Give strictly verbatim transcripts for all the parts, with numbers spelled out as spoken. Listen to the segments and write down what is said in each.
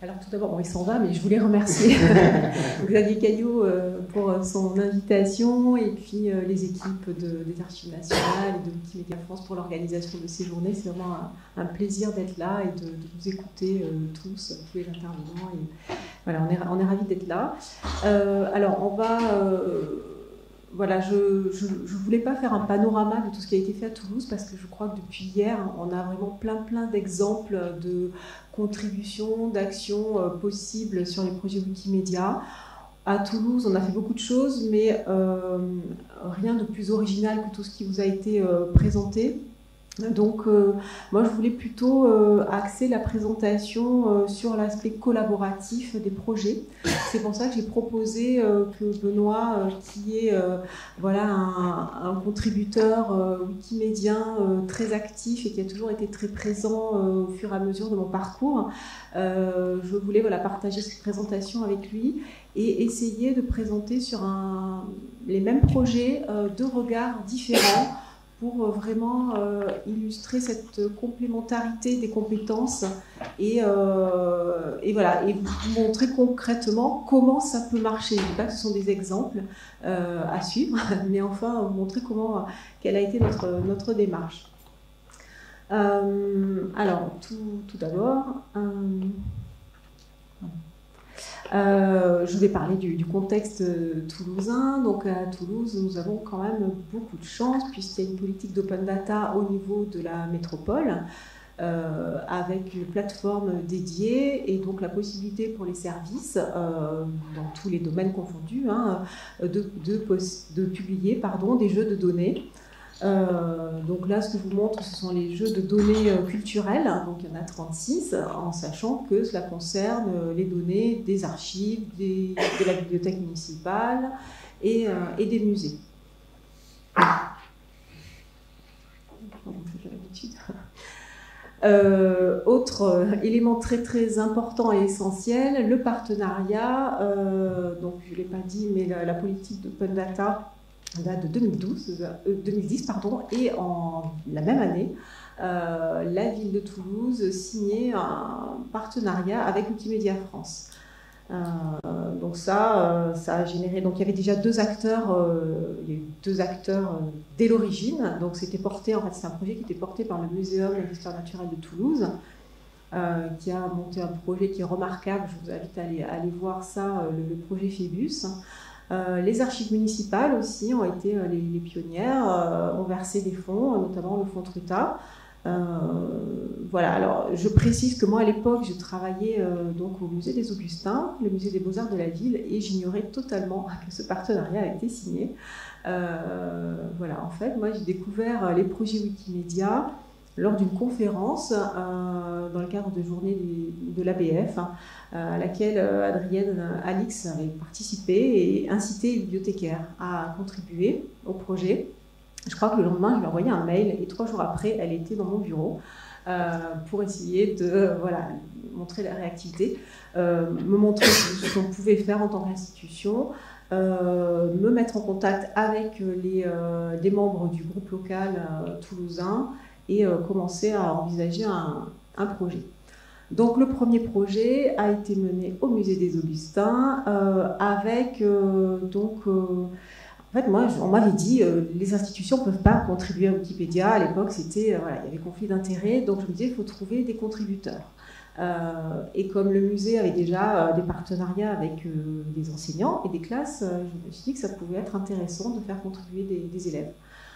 Alors tout d'abord, bon, il s'en va, mais je voulais remercier Xavier Caillot euh, pour son invitation et puis euh, les équipes de, des Archives nationales et de Wikimedia France pour l'organisation de ces journées. C'est vraiment un, un plaisir d'être là et de, de vous écouter euh, tous, tous les intervenants. Et, voilà, on est, on est ravis d'être là. Euh, alors on va... Euh, Voilà, je ne voulais pas faire un panorama de tout ce qui a été fait à Toulouse parce que je crois que depuis hier, on a vraiment plein plein d'exemples de contributions, d'actions euh, possibles sur les projets Wikimedia. À Toulouse, on a fait beaucoup de choses, mais euh, rien de plus original que tout ce qui vous a été euh, présenté. Donc, euh, moi, je voulais plutôt euh, axer la présentation euh, sur l'aspect collaboratif des projets. C'est pour ça que j'ai proposé euh, que Benoît, euh, qui est euh, voilà, un, un contributeur euh, wikimédien euh, très actif et qui a toujours été très présent euh, au fur et à mesure de mon parcours, euh, je voulais voilà, partager cette présentation avec lui et essayer de présenter sur un, les mêmes projets euh, deux regards différents pour vraiment euh, illustrer cette complémentarité des compétences et, euh, et, voilà, et vous montrer concrètement comment ça peut marcher. Je ne dis pas que ce sont des exemples euh, à suivre, mais enfin vous montrer comment, quelle a été notre, notre démarche. Euh, alors, tout, tout d'abord... Euh, Euh, je vais parler du, du contexte toulousain. Donc à Toulouse, nous avons quand même beaucoup de chance puisqu'il y a une politique d'open data au niveau de la métropole euh, avec une plateforme dédiée et donc la possibilité pour les services, euh, dans tous les domaines confondus, hein, de, de, de publier pardon, des jeux de données. Euh, donc là, ce que je vous montre, ce sont les jeux de données euh, culturelles. Donc il y en a trente-six, en sachant que cela concerne euh, les données des archives, des, de la bibliothèque municipale et, euh, et des musées. Euh, autre euh, élément très très important et essentiel, le partenariat. Euh, donc je ne l'ai pas dit, mais la, la politique d'open data date de deux mille douze, euh, deux mille dix, pardon, et en la même année, euh, la ville de Toulouse signait un partenariat avec Wikimedia France. Euh, donc ça, euh, ça a généré. Donc il y avait déjà deux acteurs, euh, il y a eu deux acteurs euh, dès l'origine. Donc c'était porté, en fait, c'est un projet qui était porté par le Muséum d'histoire naturelle de Toulouse, euh, qui a monté un projet qui est remarquable. Je vous invite à aller, à aller voir ça, euh, le, le projet Phébus. Euh, les archives municipales aussi ont été euh, les, les pionnières, euh, ont versé des fonds, notamment le fonds Truta. Euh, voilà, alors je précise que moi à l'époque je travaillais euh, donc au musée des Augustins, le musée des Beaux-Arts de la ville, et j'ignorais totalement que ce partenariat a été signé. Euh, voilà, en fait, moi j'ai découvert les projets Wikimedia lors d'une conférence euh, dans le cadre de journée de l'A B F, hein, à laquelle euh, Adrienne Alix avait participé et incité les bibliothécaires à contribuer au projet. Je crois que le lendemain, je lui ai envoyé un mail et trois jours après, elle était dans mon bureau euh, pour essayer de euh, voilà, montrer la réactivité, euh, me montrer ce qu'on pouvait faire en tant qu'institution, euh, me mettre en contact avec les, euh, les membres du groupe local euh, toulousain et euh, commencer à envisager un, un projet. Donc le premier projet a été mené au musée des Augustins euh, avec euh, donc euh, en fait moi on m'avait dit euh, les institutions ne peuvent pas contribuer à Wikipédia. À l'époque c'était euh, voilà, il y avait conflit d'intérêts, donc je me disais il faut trouver des contributeurs. Euh, et comme le musée avait déjà euh, des partenariats avec euh, des enseignants et des classes, euh, je me suis dit que ça pouvait être intéressant de faire contribuer des, des élèves.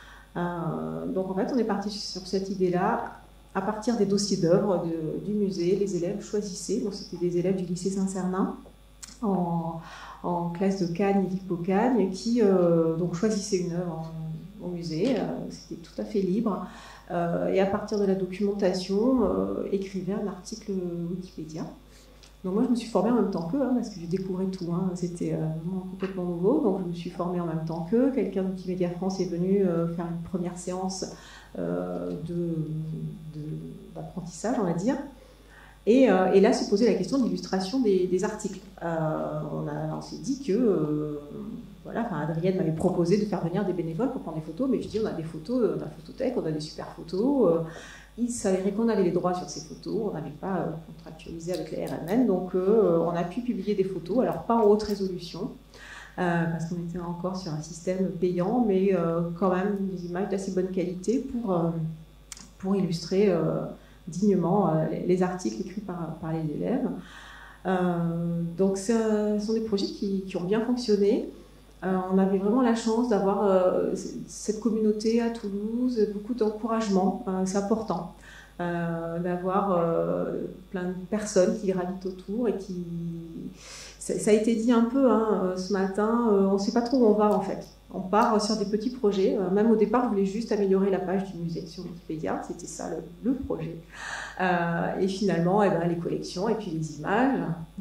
Euh, donc en fait on est parti sur cette idée-là. À partir des dossiers d'œuvres du musée, les élèves choisissaient, donc c'était des élèves du lycée Saint-Cernin en, en classe de Cagnes et d'Hippocagne qui euh, donc choisissaient une œuvre en, au musée, euh, c'était tout à fait libre, euh, et à partir de la documentation, euh, écrivaient un article Wikipédia. Donc moi je me suis formée en même temps qu'eux, hein, parce que je découvrais tout, hein, c'était euh, vraiment complètement nouveau, donc je me suis formée en même temps qu'eux. Quelqu'un de Wikimedia France est venu euh, faire une première séance euh, d'apprentissage, on va dire, et, euh, et là se posait la question de l'illustration des, des articles. Euh, on, a, on s'est dit que, euh, voilà, enfin, Adrienne m'avait proposé de faire venir des bénévoles pour prendre des photos, mais je dis on a des photos, on a la photothèque, on a des super photos, euh, il s'avérait qu'on avait les droits sur ces photos, on n'avait pas euh, contractualisé avec la R M N, donc euh, on a pu publier des photos, alors pas en haute résolution, euh, parce qu'on était encore sur un système payant, mais euh, quand même des images d'assez bonne qualité pour, euh, pour illustrer euh, dignement euh, les, les articles écrits par, par les élèves. Euh, donc ce sont des projets qui, qui ont bien fonctionné. Euh, on avait vraiment la chance d'avoir euh, cette communauté à Toulouse, beaucoup d'encouragement, euh, c'est important, euh, d'avoir euh, plein de personnes qui gravitent autour et qui... Ça, ça a été dit un peu hein, ce matin, euh, on ne sait pas trop où on va en fait. On part sur des petits projets, euh, même au départ, je voulais juste améliorer la page du musée sur Wikipédia, c'était ça le, le projet. Euh, et finalement, eh ben, les collections et puis les images...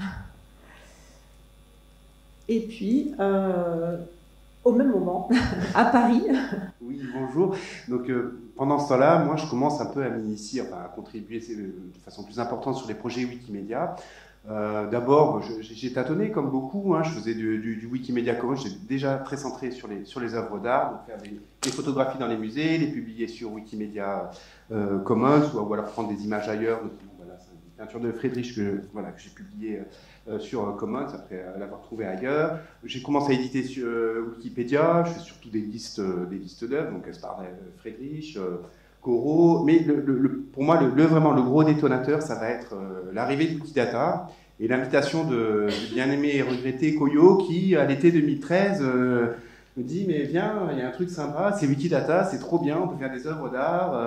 Et puis, euh, au même moment, à Paris. Oui, bonjour. Donc, euh, pendant ce temps-là, moi, je commence un peu à m'initier, enfin, à contribuer de façon plus importante sur les projets Wikimedia. Euh, D'abord, j'ai tâtonné comme beaucoup. Hein, je faisais du, du, du Wikimedia Commons. J'étais déjà très centré sur les, sur les œuvres d'art, donc faire des, des photographies dans les musées, les publier sur Wikimedia euh, Commons, ou, ou alors prendre des images ailleurs. Donc, voilà, c'est une peinture de Friedrich que, voilà, que j'ai publiée euh, sur euh, Commons après euh, l'avoir trouvée ailleurs. J'ai commencé à éditer sur euh, Wikipédia. Je fais surtout des listes, euh, des listes d'œuvres, donc Caspar Friedrich. Euh, Corot, mais le, le, le, pour moi, le, le, vraiment, le gros détonateur, ça va être euh, l'arrivée de Wikidata et l'invitation de, de bien-aimé et regretté Koyo qui, à l'été deux mille treize, euh, me dit « Mais viens, il y a un truc sympa, c'est Wikidata, c'est trop bien, on peut faire des œuvres d'art. Euh, »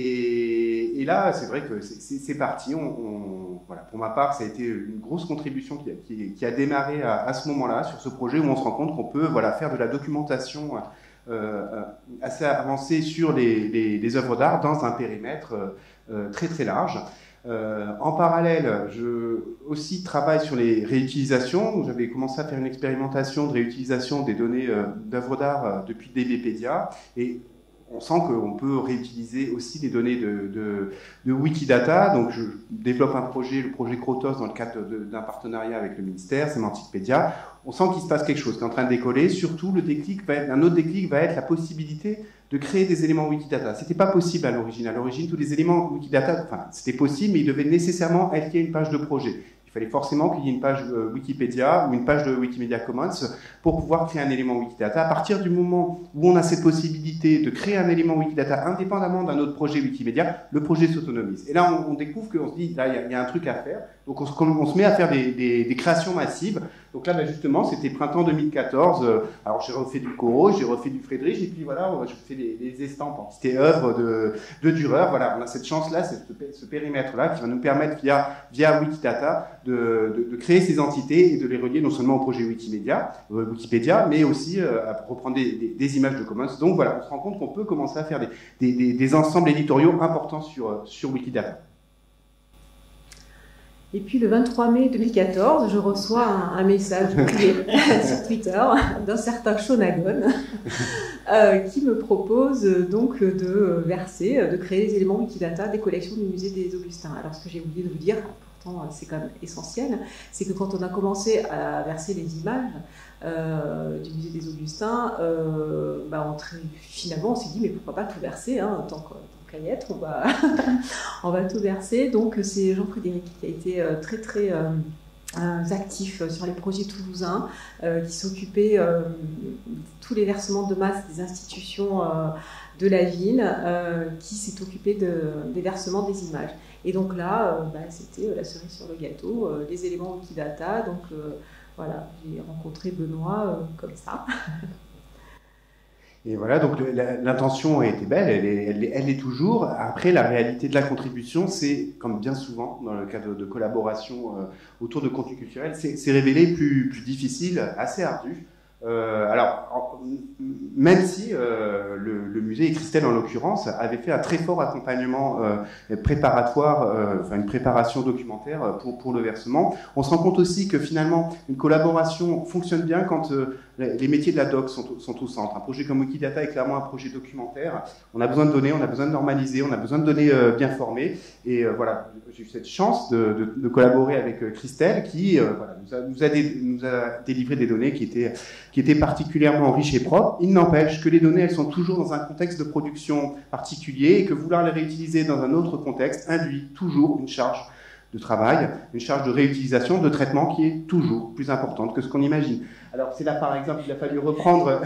et, et là, c'est vrai que c'est parti. On, on, voilà, pour ma part, ça a été une grosse contribution qui a, qui, qui a démarré à, à ce moment-là, sur ce projet où on se rend compte qu'on peut voilà, faire de la documentation Euh, assez avancé sur les, les, les œuvres d'art dans un périmètre euh, très très large. Euh, en parallèle, je aussi travaille sur les réutilisations. J'avais commencé à faire une expérimentation de réutilisation des données euh, d'œuvres d'art euh, depuis DBpedia et on sent qu'on peut réutiliser aussi les données de, de, de Wikidata. Donc, je développe un projet, le projet Crotos, dans le cadre d'un partenariat avec le ministère, Sémanticpedia. On sent qu'il se passe quelque chose qui est en train de décoller. Surtout, le déclic va être, un autre déclic va être la possibilité de créer des éléments Wikidata. C'était pas possible à l'origine. À l'origine, tous les éléments Wikidata, enfin, c'était possible, mais ils devaient nécessairement être liés à une page de projet. Il fallait forcément qu'il y ait une page euh, Wikipédia ou une page de Wikimedia Commons pour pouvoir créer un élément Wikidata. À partir du moment où on a cette possibilité de créer un élément Wikidata indépendamment d'un autre projet Wikimedia, le projet s'autonomise. Et là, on, on découvre qu'on se dit, là, il y, y a un truc à faire. Donc, on se, on se met à faire des, des, des créations massives. Donc là, ben justement, c'était printemps deux mille quatorze. Euh, alors, j'ai refait du Corot, j'ai refait du Friedrich, et puis voilà, je fais des, des estampes en petite œuvre de, de Dürer. Voilà, on a cette chance-là, ce, ce périmètre-là, qui va nous permettre, via, via Wikidata, de, de, de créer ces entités et de les relier non seulement au projet Wikimedia, euh, Wikipédia, mais aussi euh, à reprendre des, des, des images de Commons. Donc voilà, on se rend compte qu'on peut commencer à faire des, des, des, des ensembles éditoriaux importants sur, sur Wikidata. Et puis le vingt-trois mai deux mille quatorze, je reçois un, un message privé sur Twitter d'un certain Shonagon euh, qui me propose donc de verser, de créer les éléments Wikidata des collections du musée des Augustins. Alors ce que j'ai oublié de vous dire, pourtant c'est quand même essentiel, c'est que quand on a commencé à verser les images euh, du musée des Augustins, euh, bah on, finalement on s'est dit mais pourquoi pas tout verser hein, tant que on va, on va tout verser. Donc c'est Jean-Frédéric qui a été euh, très très euh, euh, actif sur les projets toulousains, euh, qui s'occupait euh, de tous les versements de masse des institutions euh, de la ville, euh, qui s'est occupé de, des versements des images. Et donc là, euh, bah, c'était la cerise sur le gâteau, euh, les éléments Wikidata. Donc euh, voilà, j'ai rencontré Benoît euh, comme ça. Et voilà, donc l'intention a été belle, elle est, elle, est, elle est toujours. Après, la réalité de la contribution, c'est, comme bien souvent dans le cadre de collaboration euh, autour de contenu culturel, c'est révélé plus, plus difficile, assez ardu. Euh, alors, même si euh, le, le musée et Christelle en l'occurrence avaient fait un très fort accompagnement euh, préparatoire, euh, enfin une préparation documentaire pour, pour le versement, on se rend compte aussi que finalement une collaboration fonctionne bien quand euh, les métiers de la doc sont, sont au centre. Un projet comme Wikidata est clairement un projet documentaire. On a besoin de données, on a besoin de normaliser, on a besoin de données euh, bien formées. Et euh, voilà, j'ai eu cette chance de, de, de collaborer avec euh, Christelle qui euh, voilà, nous, a, nous, a dé, nous a délivré des données qui étaient, qui étaient particulièrement riches et propres. Il n'empêche que les données, elles sont toujours dans un contexte de production particulier et que vouloir les réutiliser dans un autre contexte induit toujours une charge de travail, une charge de réutilisation, de traitement qui est toujours plus importante que ce qu'on imagine. Alors c'est là par exemple qu'il a fallu reprendre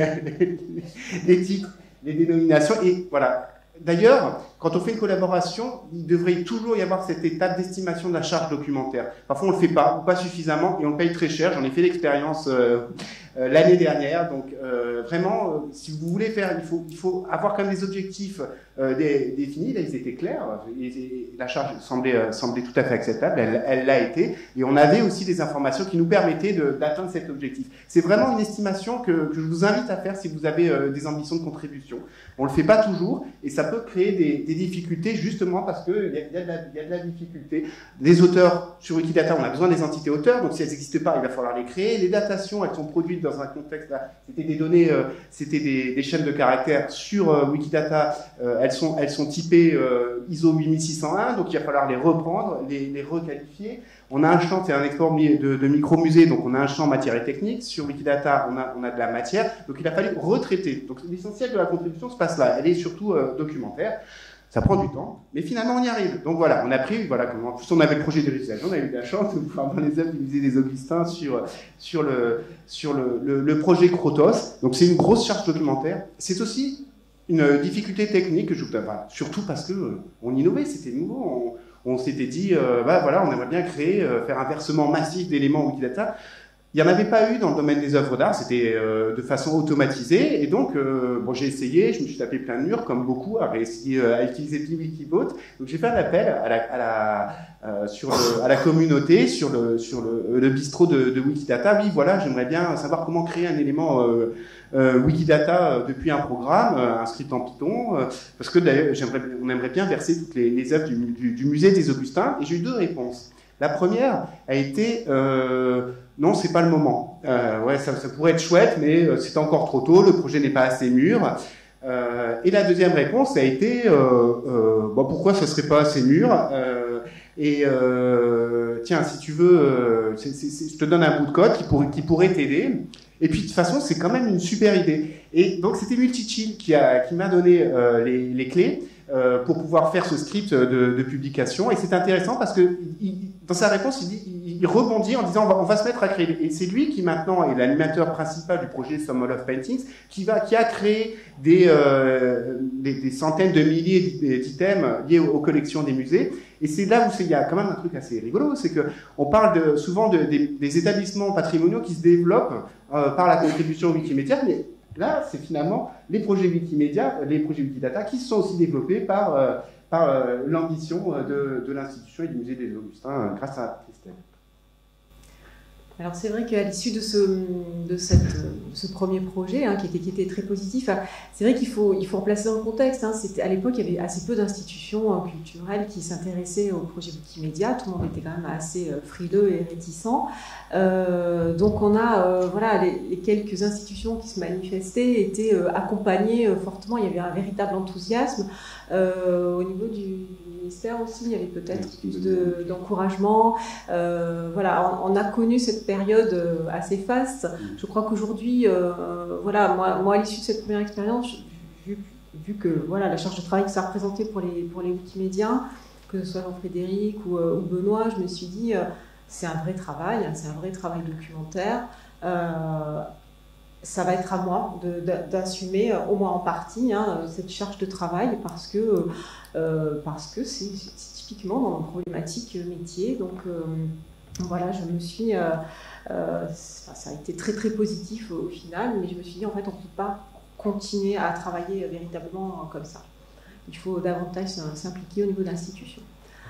les titres, les dénominations, et voilà. D'ailleurs, quand on fait une collaboration, il devrait toujours y avoir cette étape d'estimation de la charge documentaire. Parfois on ne le fait pas, ou pas suffisamment, et on le paye très cher. J'en ai fait l'expérience euh, euh, l'année dernière. Donc euh, vraiment, euh, si vous voulez faire, il faut, il faut avoir quand même des objectifs euh, dé, définis. Là, ils étaient clairs. Et, et la charge semblait, euh, semblait tout à fait acceptable. Elle, elle l'a été. Et on avait aussi des informations qui nous permettaient d'atteindre cet objectif. C'est vraiment une estimation que, que je vous invite à faire si vous avez euh, des ambitions de contribution. On le fait pas toujours, et ça peut créer des, des difficultés justement parce qu'il y, y, y a de la difficulté. Les auteurs sur Wikidata, on a besoin des entités auteurs, donc si elles n'existent pas, il va falloir les créer. Les datations, elles sont produites dans un contexte, là, c'était des données, euh, c'était des, des chaînes de caractères sur euh, Wikidata, euh, elles, sont, elles sont typées euh, I S O huit mille six cent un, donc il va falloir les reprendre, les, les requalifier. On a un champ, c'est un export de, de micro-musée, donc on a un champ matière et technique. Sur Wikidata, on a, on a de la matière, donc il a fallu retraiter. Donc l'essentiel de la contribution se passe là, elle est surtout euh, documentaire. Ça prend du temps, mais finalement on y arrive. Donc voilà, on a pris, voilà, comment, en plus on avait le projet de réalisation, on a eu la chance de pouvoir voir les œuvres du musée des Augustins sur, sur, le, sur le, le, le projet Crotos. Donc c'est une grosse charge documentaire. C'est aussi une difficulté technique que je vous donne, enfin, surtout parce que euh, on innovait, c'était nouveau. On, On s'était dit, euh, bah, voilà, on aimerait bien créer, euh, faire un versement massif d'éléments Wikidata. Il n'y en avait pas eu dans le domaine des œuvres d'art, c'était euh, de façon automatisée. Et donc, euh, bon, j'ai essayé, je me suis tapé plein de murs, comme beaucoup, à réessayer euh, à utiliser Wikibot. Donc, j'ai fait un appel à la, à la, euh, sur le, à la communauté, sur le, sur le, le bistrot de, de Wikidata. Oui, voilà, j'aimerais bien savoir comment créer un élément euh, euh, Wikidata euh, depuis un programme, euh, un script en Python, euh, parce que d'ailleurs, j'aimerais, on aimerait bien verser toutes les, les œuvres du, du, du musée des Augustins. Et j'ai eu deux réponses. La première a été euh, non, c'est pas le moment. Euh, ouais, ça, ça pourrait être chouette, mais euh, c'est encore trop tôt. Le projet n'est pas assez mûr. Euh, et la deuxième réponse a été euh, euh, bon, pourquoi ça serait pas assez mûr euh, Et euh, tiens, si tu veux, euh, c'est, c'est, c'est, je te donne un bout de code qui pourrait, qui pourrait t'aider. Et puis de toute façon, c'est quand même une super idée. Et donc c'était Multichill qui a, qui m'a donné euh, les, les clés. Euh, pour pouvoir faire ce script de, de publication. Et c'est intéressant parce que il, dans sa réponse, il, dit, il, il rebondit en disant on va, on va se mettre à créer. Et c'est lui qui maintenant est l'animateur principal du projet Some of Paintings, qui, va, qui a créé des, euh, des, des centaines de milliers d'items liés aux, aux collections des musées. Et c'est là où il y a quand même un truc assez rigolo, c'est que on parle de, souvent de, des, des établissements patrimoniaux qui se développent euh, par la contribution Wikimedia, mais là, c'est finalement les projets Wikimedia, les projets Wikidata qui sont aussi développés par, euh, par euh, l'ambition de, de l'institution et du musée des Augustins euh, grâce à Christelle. Alors c'est vrai qu'à l'issue de ce, de cette, de ce premier projet, hein, qui, était, qui était très positif, hein, c'est vrai qu'il faut, il faut replacer dans le contexte. Hein, c'était, à l'époque, il y avait assez peu d'institutions euh, culturelles qui s'intéressaient au projet Wikimedia. Tout le monde était quand même assez euh, frileux et réticent. Euh, donc on a, euh, voilà, les, les quelques institutions qui se manifestaient étaient euh, accompagnées euh, fortement. Il y avait un véritable enthousiasme. Euh, au niveau du, du ministère aussi, il y avait peut-être plus de, d'encouragement. Euh, voilà, on, on a connu cette période euh, assez faste. Je crois qu'aujourd'hui, euh, voilà, moi, moi, à l'issue de cette première expérience, vu, vu que voilà, la charge de travail que ça représentait pour les, pour les Wikimédiens, que ce soit Jean-Frédéric ou, euh, ou Benoît, je me suis dit, euh, c'est un vrai travail, hein, c'est un vrai travail documentaire. Euh, ça va être à moi de, de, d'assumer, au moins en partie, hein, cette charge de travail, parce que, euh, parce que c'est, c'est typiquement dans mon problématique métier. Donc euh, voilà, je me suis... Euh, euh, ça a été très très positif au, au final, mais je me suis dit, en fait, on ne peut pas continuer à travailler véritablement comme ça. Il faut davantage s'impliquer au niveau de l'institution.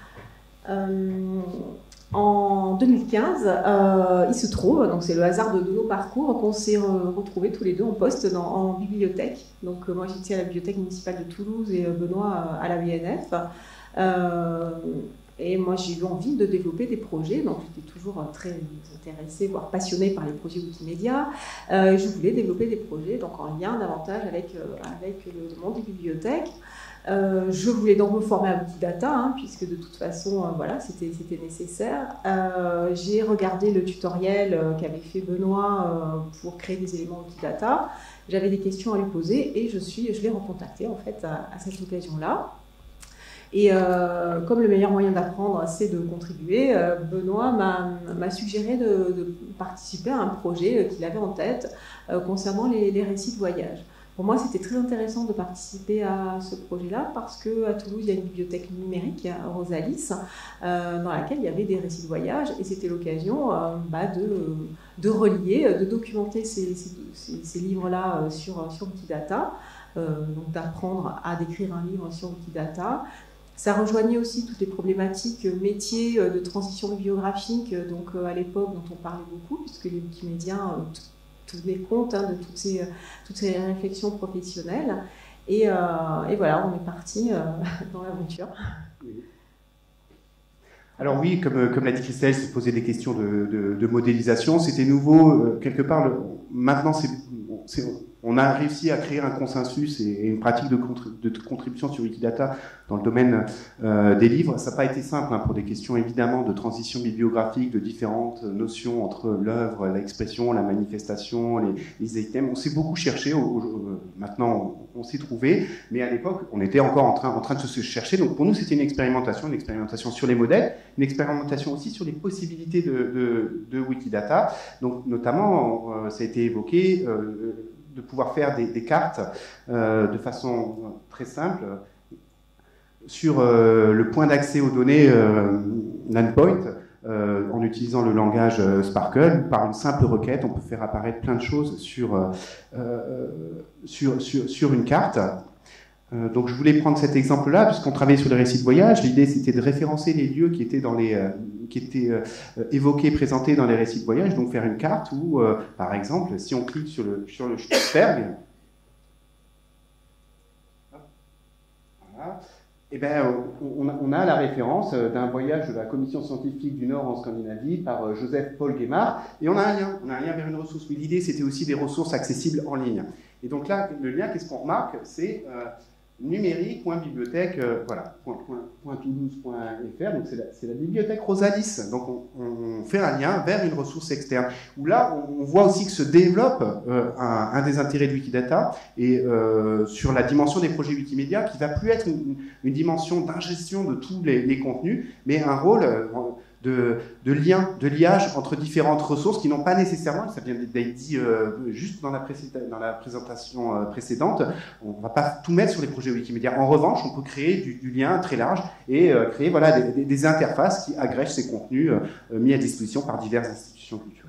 Euh, En deux mille quinze, euh, il se trouve, donc c'est le hasard de, de nos parcours, qu'on s'est re- retrouvés tous les deux en poste dans, en bibliothèque. Donc euh, moi j'étais à la bibliothèque municipale de Toulouse et euh, Benoît euh, à la B N F. Euh, Et moi, j'ai eu envie de développer des projets, donc j'étais toujours très intéressée, voire passionnée par les projets multimédia. Euh, je voulais développer des projets donc en lien davantage avec, euh, avec le monde des bibliothèques. Euh, je voulais donc me former à Wikidata, hein, puisque de toute façon, euh, voilà, c'était nécessaire. Euh, j'ai regardé le tutoriel euh, qu'avait fait Benoît euh, pour créer des éléments Wikidata. J'avais des questions à lui poser et je, suis, je l'ai recontacté en fait à, à cette occasion-là. Et euh, comme le meilleur moyen d'apprendre, c'est de contribuer, euh, Benoît m'a suggéré de, de participer à un projet qu'il avait en tête euh, concernant les, les récits de voyage. Pour moi, c'était très intéressant de participer à ce projet-là parce qu'à Toulouse, il y a une bibliothèque numérique, Rosalis, euh, dans laquelle il y avait des récits de voyage et c'était l'occasion euh, bah, de, de relier, de documenter ces, ces, ces, ces livres-là sur, sur Wikidata, euh, donc d'apprendre à décrire un livre sur Wikidata. Ça rejoignait aussi toutes les problématiques métiers de transition bibliographique, donc à l'époque dont on parlait beaucoup, puisque les Wikimédias tenaient compte hein, de toutes ces, toutes ces réflexions professionnelles. Et, euh, et voilà, on est parti euh, dans l'aventure. Alors oui, comme, comme l'a dit Christelle, c'est poser des questions de, de, de modélisation. C'était nouveau, euh, quelque part, le, maintenant c'est... On a réussi à créer un consensus et une pratique de, contrib de contribution sur Wikidata dans le domaine euh, des livres. Ça n'a pas été simple hein, pour des questions évidemment de transition bibliographique, de différentes notions entre l'œuvre, l'expression, la manifestation, les, les items. On s'est beaucoup cherché, au, au, maintenant on, on s'est trouvé, mais à l'époque on était encore en train, en train de se chercher. Donc pour nous c'était une expérimentation, une expérimentation sur les modèles, une expérimentation aussi sur les possibilités de, de, de Wikidata. Donc notamment, euh, ça a été évoqué, euh, de pouvoir faire des, des cartes euh, de façon très simple sur euh, le point d'accès aux données euh, Landpoint euh, en utilisant le langage euh, Sparkle. Par une simple requête, on peut faire apparaître plein de choses sur, euh, sur, sur, sur une carte. Euh, donc je voulais prendre cet exemple-là, puisqu'on travaillait sur les récits de voyage. L'idée, c'était de référencer les lieux qui étaient, dans les, euh, qui étaient euh, évoqués, présentés dans les récits de voyage, donc faire une carte où, euh, par exemple, si on clique sur le, sur le Spitzberg, voilà, et ben, on, on a la référence d'un voyage de la Commission scientifique du Nord en Scandinavie par Joseph Paul Guémard, et on a un lien, on a un lien vers une ressource. Oui, l'idée, c'était aussi des ressources accessibles en ligne. Et donc là, le lien, qu'est-ce qu'on remarque? C'est euh, numérique.bibliothèque, euh, voilà, point, point, point toulouse point F R, donc c'est la, la bibliothèque Rosalis. Donc on, on fait un lien vers une ressource externe, où là on, on voit aussi que se développe euh, un, un des intérêts de Wikidata, et euh, sur la dimension des projets Wikimédia, qui va plus être une, une dimension d'ingestion de tous les, les contenus, mais un rôle euh, de, de lien, de liage entre différentes ressources qui n'ont pas nécessairement, ça vient d'être dit euh, juste dans la, dans la présentation euh, précédente, on ne va pas tout mettre sur les projets Wikimédia. En revanche, on peut créer du, du lien très large et euh, créer voilà, des, des, des interfaces qui agrègent ces contenus euh, mis à disposition par diverses institutions culturelles.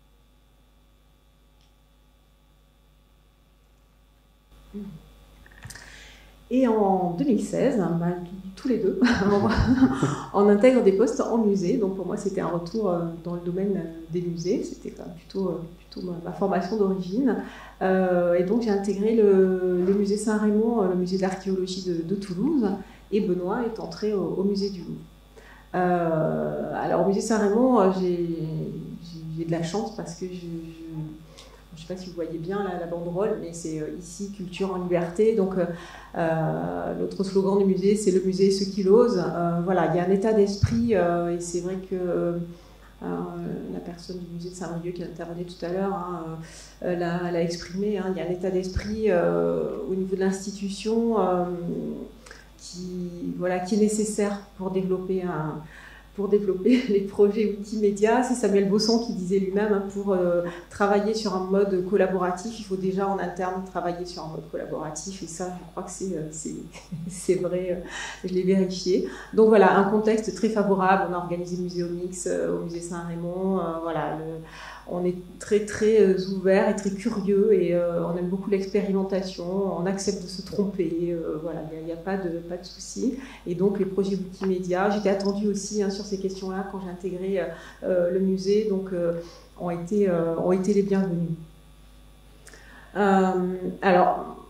Et en deux mille seize, bah, tous les deux, on intègre des postes en musée. Donc pour moi, c'était un retour dans le domaine des musées. C'était plutôt, plutôt ma formation d'origine. Euh, et donc j'ai intégré le, le musée Saint-Raymond, le musée d'archéologie de, de Toulouse. Et Benoît est entré au, au musée du Louvre. Euh, alors au musée Saint-Raymond, j'ai de la chance parce que je... je je ne sais pas si vous voyez bien la, la banderole, mais c'est euh, ici Culture en liberté. Donc, euh, euh, l'autre slogan du musée, c'est le musée ceux qui l'osent. Euh, voilà, il y a un état d'esprit, euh, et c'est vrai que euh, la personne du musée de Saint-Brieuc qui intervenait tout à l'heure hein, euh, l'a exprimé. Hein, il y a un état d'esprit euh, au niveau de l'institution euh, qui, voilà, qui est nécessaire pour développer un. pour développer les projets Wikimédia. C'est Samuel Bosson qui disait lui-même, hein, pour euh, travailler sur un mode collaboratif, il faut déjà en interne travailler sur un mode collaboratif, et ça, je crois que c'est vrai, je l'ai vérifié. Donc voilà, un contexte très favorable, on a organisé le musée Omix euh, au musée Saint-Raymond, euh, voilà, le, on est très très euh, ouvert et très curieux, et euh, on aime beaucoup l'expérimentation, on accepte de se tromper, euh, voilà, il n'y a, a pas de, pas de souci. Et donc les projets Wikimédia, j'étais attendue aussi hein, sur ces questions-là quand j'ai intégré euh, le musée, donc euh, ont, été, euh, ont été les bienvenus. Euh, alors,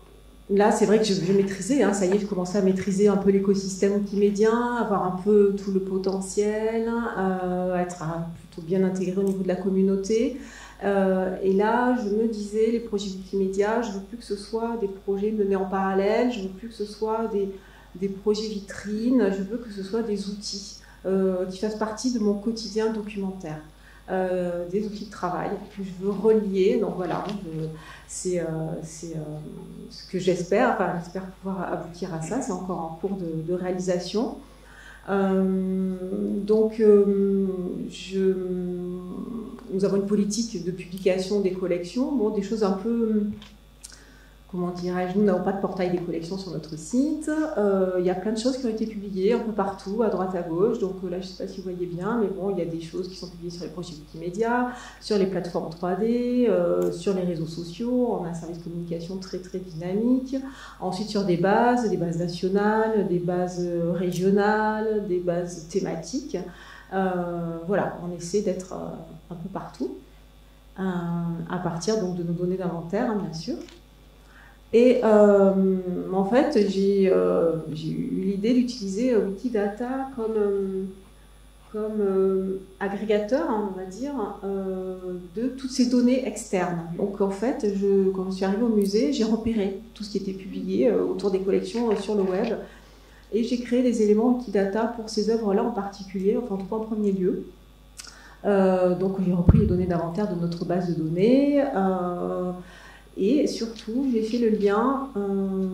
là, c'est vrai que je, je maîtrisais, hein, ça y est, je commençais à maîtriser un peu l'écosystème Wikimédia, avoir un peu tout le potentiel, euh, être euh, plutôt bien intégré au niveau de la communauté. Euh, et là, je me disais, les projets Wikimédia, je veux plus que ce soit des projets menés en parallèle, je veux plus que ce soit des, des projets vitrines, je veux que ce soit des outils euh, qui fassent partie de mon quotidien documentaire. Euh, des outils de travail que je veux relier. Donc voilà, c'est euh, euh, ce que j'espère, enfin j'espère pouvoir aboutir à ça, c'est encore en cours de, de réalisation. Euh, donc euh, je, nous avons une politique de publication des collections, bon, des choses un peu... Comment dirais-je, nous n'avons pas de portail des collections sur notre site. Euh, il y a plein de choses qui ont été publiées un peu partout, à droite, à gauche. Donc là, je ne sais pas si vous voyez bien, mais bon, il y a des choses qui sont publiées sur les projets Wikimédia, sur les plateformes trois D, euh, sur les réseaux sociaux. On a un service de communication très, très dynamique. Ensuite, sur des bases, des bases nationales, des bases régionales, des bases thématiques. Euh, voilà, on essaie d'être euh, un peu partout, euh, à partir donc de nos données d'inventaire, hein, bien sûr. Et euh, en fait, j'ai euh, eu l'idée d'utiliser euh, Wikidata comme, euh, comme euh, agrégateur, hein, on va dire, euh, de toutes ces données externes. Donc en fait, je, quand je suis arrivée au musée, j'ai repéré tout ce qui était publié euh, autour des collections euh, sur le web. Et j'ai créé des éléments Wikidata pour ces œuvres-là en particulier, enfin en tout cas en premier lieu. Euh, donc j'ai repris les données d'inventaire de notre base de données. Euh, Et surtout, j'ai fait le lien euh,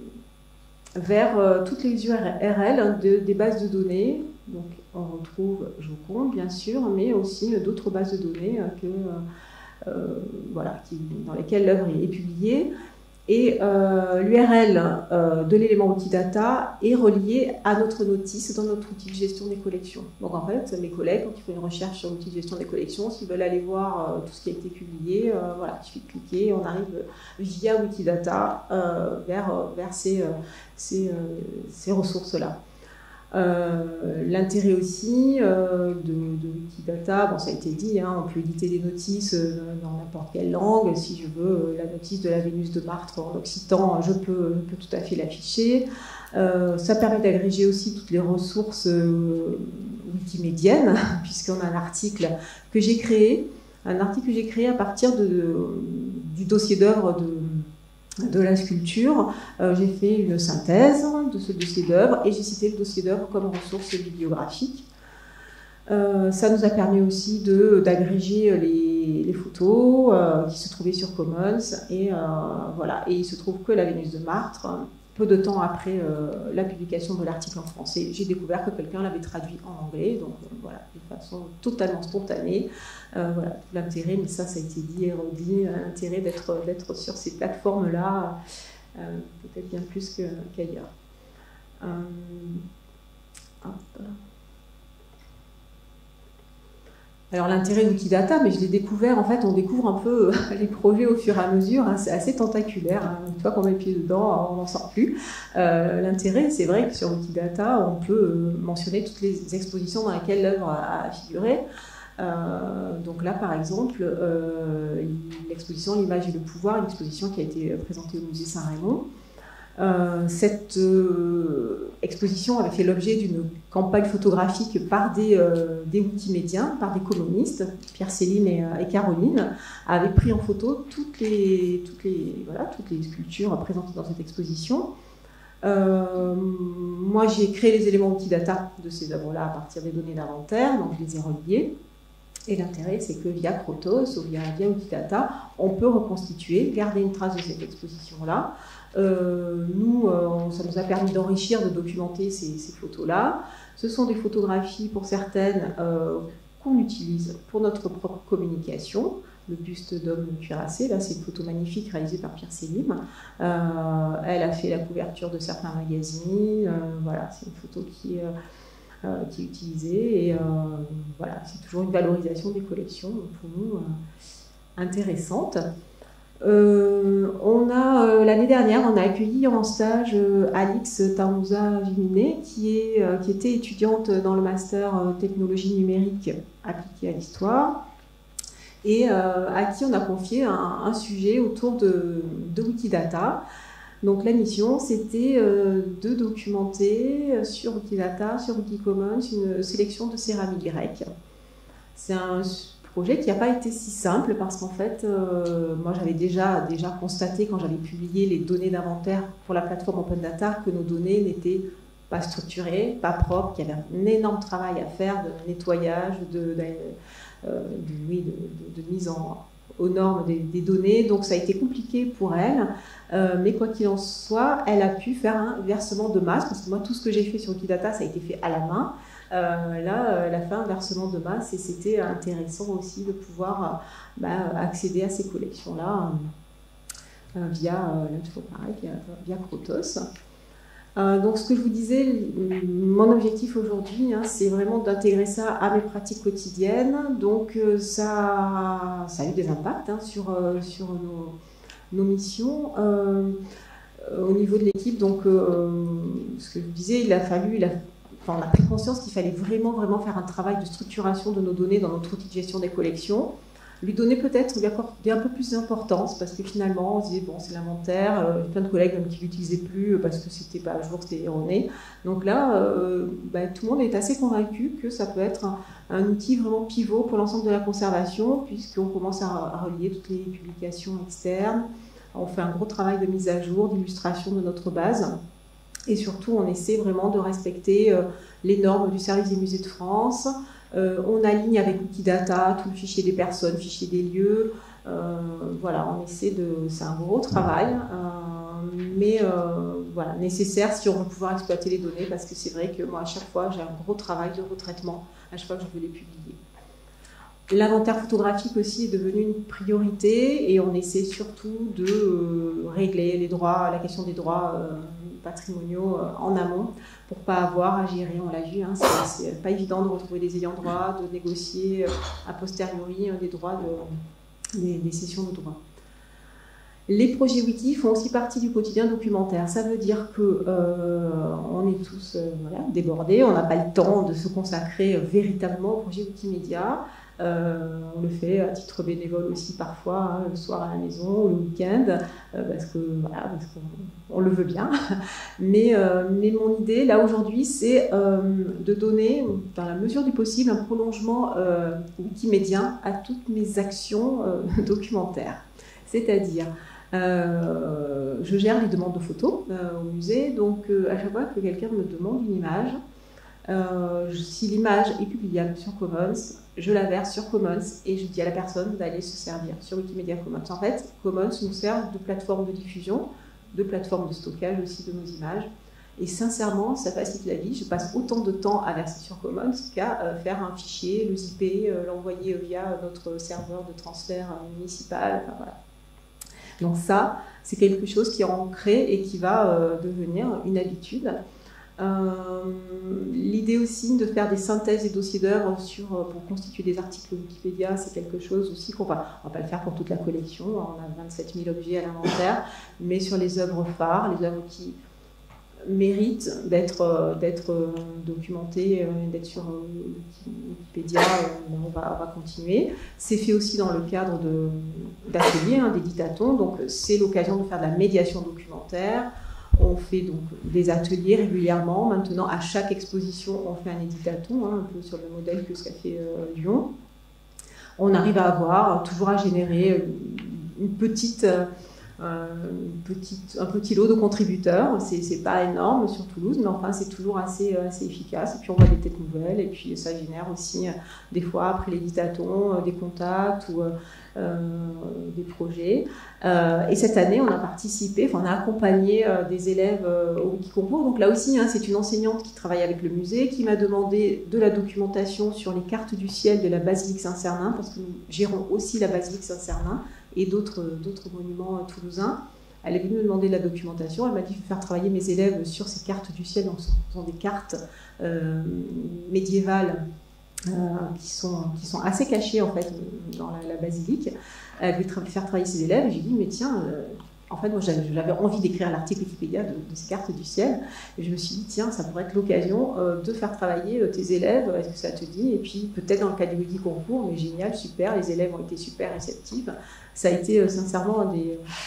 vers euh, toutes les U R L de, des bases de données. Donc, on retrouve Joconde, bien sûr, mais aussi d'autres bases de données euh, que, euh, voilà, qui, dans lesquelles l'œuvre est, est publiée. Et euh, l'U R L euh, de l'élément Wikidata est relié à notre notice dans notre outil de gestion des collections. Donc en fait, mes collègues, quand ils font une recherche sur l'outil de gestion des collections, s'ils veulent aller voir euh, tout ce qui a été publié, euh, voilà, il suffit de cliquer et on arrive via Wikidata euh, vers, vers ces, ces, euh, ces ressources-là. Euh, L'intérêt aussi euh, de, de Wikidata, bon, ça a été dit, hein, on peut éditer des notices euh, dans n'importe quelle langue. Si je veux euh, la notice de la Vénus de Martre en occitan, je peux, je peux tout à fait l'afficher. Euh, ça permet d'agréger aussi toutes les ressources euh, wikimédiennes, puisqu'on a un article que j'ai créé, un article que j'ai créé à partir de, de, du dossier d'œuvre de de la sculpture. Euh, j'ai fait une synthèse de ce dossier d'œuvre et j'ai cité le dossier d'œuvre comme ressource bibliographique. Euh, ça nous a permis aussi d'agréger les, les photos euh, qui se trouvaient sur Commons et, euh, voilà. Et il se trouve que la Vénus de Martre, peu de temps après euh, la publication de l'article en français, j'ai découvert que quelqu'un l'avait traduit en anglais, donc euh, voilà, de façon totalement spontanée. Euh, voilà, l'intérêt, mais ça, ça a été dit et redit, l'intérêt d'être d'être sur ces plateformes-là, euh, peut-être bien plus qu'ailleurs. Qu euh, Alors l'intérêt de Wikidata, mais je l'ai découvert, en fait, on découvre un peu les projets au fur et à mesure, hein, c'est assez tentaculaire, hein, une fois qu'on met le pied dedans, on n'en sort plus. Euh, l'intérêt, c'est vrai que sur Wikidata, on peut mentionner toutes les expositions dans lesquelles l'œuvre a, a figuré. Euh, donc là, par exemple, euh, l'exposition L'image et le pouvoir, une exposition qui a été présentée au musée Saint-Rémy. Euh, cette euh, exposition avait fait l'objet d'une campagne photographique par des, euh, des wikimédiens, par des communistes. Pierre Céline et, et Caroline avaient pris en photo toutes les, toutes les, voilà, toutes les sculptures présentées dans cette exposition. Euh, moi, j'ai créé les éléments Wikidata de ces œuvres-là à partir des données d'inventaire, donc je les ai reliés. Et l'intérêt, c'est que via Crotos ou via, via Wikidata, on peut reconstituer, garder une trace de cette exposition-là. Euh, nous, euh, ça nous a permis d'enrichir, de documenter ces, ces photos-là. Ce sont des photographies, pour certaines, euh, qu'on utilise pour notre propre communication. Le buste d'homme cuirassé, là, c'est une photo magnifique réalisée par Pierre Céline. Euh, elle a fait la couverture de certains magazines. Euh, voilà, c'est une photo qui est... Euh, Euh, qui est utilisée et euh, voilà, c'est toujours une valorisation des collections pour nous euh, intéressante. Euh, on a euh, l'année dernière, on a accueilli en stage euh, Alix Taouza-Viminé qui, est, euh, qui était étudiante dans le master euh, technologie numérique appliquée à l'histoire et euh, à qui on a confié un, un sujet autour de, de Wikidata. Donc la mission, c'était euh, de documenter euh, sur Wikidata, sur Wikicommons, une sélection de céramiques grecques. C'est un projet qui n'a pas été si simple parce qu'en fait, euh, moi j'avais déjà, déjà constaté quand j'avais publié les données d'inventaire pour la plateforme Open Data que nos données n'étaient pas structurées, pas propres, qu'il y avait un énorme travail à faire de nettoyage, de, de, euh, de, oui, de, de, de mise en, aux normes des, des données. Donc ça a été compliqué pour elle, euh, mais quoi qu'il en soit, elle a pu faire un versement de masse, parce que moi tout ce que j'ai fait sur Wikidata, ça a été fait à la main. Euh, là, elle a fait un versement de masse et c'était intéressant aussi de pouvoir euh, bah, accéder à ces collections-là euh, via, euh, là, il faut pareil, via, via Crotos. Euh, donc, ce que je vous disais, mon objectif aujourd'hui, hein, c'est vraiment d'intégrer ça à mes pratiques quotidiennes. Donc, euh, ça, ça a eu des impacts hein, sur, euh, sur nos, nos missions. Euh, au niveau de l'équipe, donc, euh, ce que je vous disais, il a fallu... Il a, Enfin, on a pris conscience qu'il fallait vraiment, vraiment faire un travail de structuration de nos données dans notre outil de gestion des collections, lui donner peut-être bien un peu plus d'importance, parce que finalement, on se disait, bon, c'est l'inventaire, euh, plein de collègues même qui ne l'utilisaient plus parce que c'était pas à jour, c'était erroné. Donc là, euh, bah, tout le monde est assez convaincu que ça peut être un, un outil vraiment pivot pour l'ensemble de la conservation, puisqu'on commence à, à relier toutes les publications externes, on fait un gros travail de mise à jour, d'illustration de notre base. Et surtout, on essaie vraiment de respecter euh, les normes du service des musées de France. Euh, on aligne avec Wikidata tout le fichier des personnes, fichier des lieux. Euh, voilà, on essaie de... C'est un gros travail, euh, mais euh, voilà, nécessaire si on veut pouvoir exploiter les données, parce que c'est vrai que moi, à chaque fois, j'ai un gros travail de retraitement à chaque fois que je veux les publier. L'inventaire photographique aussi est devenu une priorité et on essaie surtout de euh, régler les droits, la question des droits euh, patrimoniaux euh, en amont pour ne pas avoir à gérer, on l'a vu, hein, c'est pas évident de retrouver des ayants droit, de négocier euh, a posteriori euh, des droits, de, des, des cessions de droits. Les projets wiki font aussi partie du quotidien documentaire. Ça veut dire que euh, on est tous euh, voilà, débordés, on n'a pas le temps de se consacrer euh, véritablement au projet Wikimedia. Euh, on le fait à titre bénévole aussi parfois, hein, le soir à la maison, le week-end, euh, parce que voilà, parce qu'on on le veut bien. Mais, euh, mais mon idée là aujourd'hui, c'est euh, de donner, dans la mesure du possible, un prolongement euh, wikimédien à toutes mes actions euh, documentaires. C'est-à-dire, euh, je gère les demandes de photos euh, au musée, donc euh, à chaque fois que quelqu'un me demande une image, euh, si l'image est publiable sur Commons, je la verse sur Commons et je dis à la personne d'aller se servir sur Wikimedia Commons. En fait, Commons nous sert de plateforme de diffusion, de plateforme de stockage aussi de nos images. Et sincèrement, ça facilite la vie. Je passe autant de temps à verser sur Commons qu'à euh, faire un fichier, le zipper, euh, l'envoyer via notre serveur de transfert euh, municipal. Enfin, voilà. Donc ça, c'est quelque chose qui est ancré et qui va euh, devenir une habitude. Euh, L'idée aussi de faire des synthèses et dossiers d'œuvres pour constituer des articles Wikipédia, c'est quelque chose aussi qu'on va, on va pas le faire pour toute la collection, on a vingt-sept mille objets à l'inventaire, mais sur les œuvres phares, les œuvres qui méritent d'être d'être documentées, d'être sur Wikipédia, on va, on va continuer. C'est fait aussi dans le cadre d'ateliers, hein, des dictatons, donc c'est l'occasion de faire de la médiation documentaire. On fait donc des ateliers régulièrement. Maintenant, à chaque exposition, on fait un éditaton, hein, un peu sur le modèle que ce qu'a fait euh, Lyon. On arrive à avoir, toujours à générer une petite, euh, une petite, un petit lot de contributeurs. C'est pas énorme sur Toulouse, mais enfin, c'est toujours assez, assez efficace. Et puis, on voit des têtes nouvelles. Et puis, ça génère aussi, euh, des fois, après l'éditaton, euh, des contacts ou... Euh, Euh, des projets. Euh, et cette année, on a participé, enfin, on a accompagné euh, des élèves euh, au Wikiconcours. Donc là aussi, hein, c'est une enseignante qui travaille avec le musée, qui m'a demandé de la documentation sur les cartes du ciel de la basilique Saint-Cernin, parce que nous gérons aussi la basilique Saint-Cernin et d'autres d'autres monuments euh, toulousains. Elle est venue me demander de la documentation. Elle m'a dit de faire travailler mes élèves sur ces cartes du ciel, donc ce sont des cartes euh, médiévales Euh, qui, sont, qui sont assez cachés en fait dans la, la basilique. Elle voulait tra faire travailler ses élèves et j'ai dit mais tiens, euh, en fait moi j'avais envie d'écrire l'article Wikipédia de, de ces cartes du ciel et je me suis dit tiens ça pourrait être l'occasion euh, de faire travailler euh, tes élèves, est-ce que ça te dit? Et puis peut-être dans le cas du Wikiconcours, mais génial, super, les élèves ont été super réceptifs. Ça a été euh, sincèrement un des